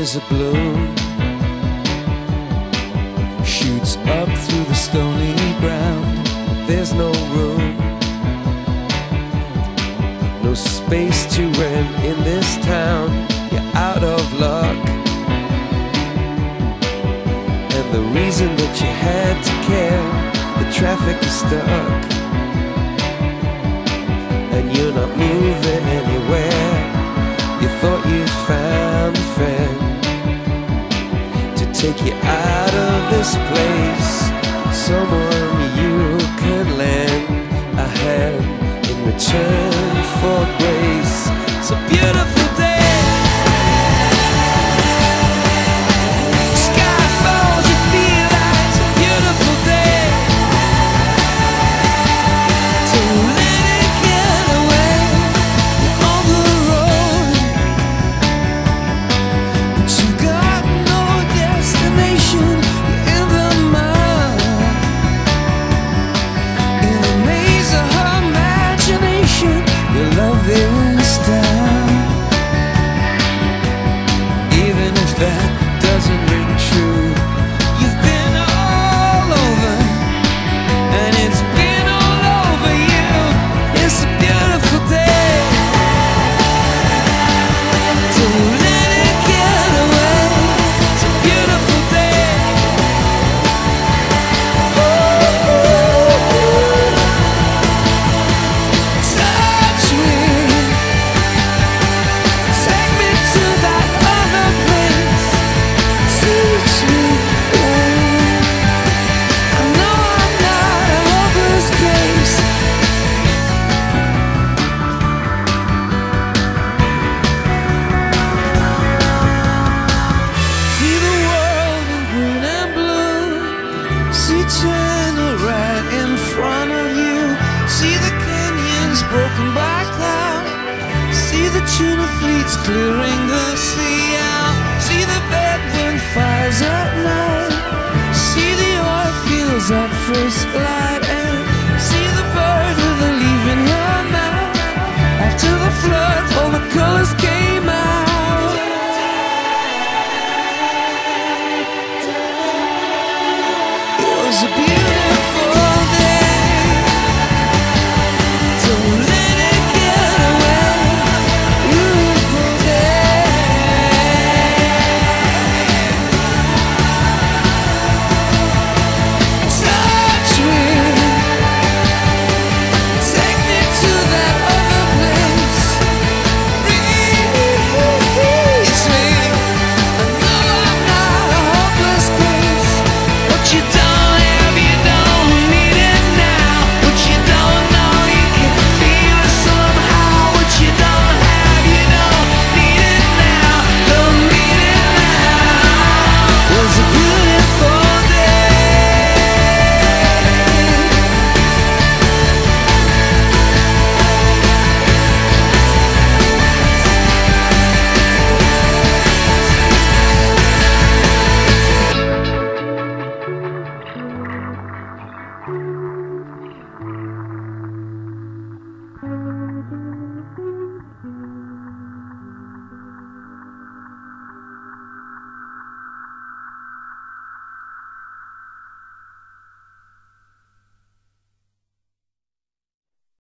is a bloom, shoots up through the stony ground. There's no room, no space to rent in this town. You're out of luck, and the reason that you had to care, the traffic is stuck, and you're not moving anywhere. You thought you found a friend to take you out of this place, someone you can lend a hand in return for grace. It's a beautiful day. Sky falls, you feel like it's a beautiful day. So let it get away on the road, but you've got no destination. You're in the mud, in a maze of her imagination. Your love is down, even if that doesn't ring true. You've been all over, and it's been all over you. It's a beautiful day, so let it get away. It's a beautiful day. Touch me, take me to that other place. Teach me, I know I'm not a hopeless case. See the world in green and blue, see China right in front of you, see the canyons broken by cloud, see the tuna fleets clearing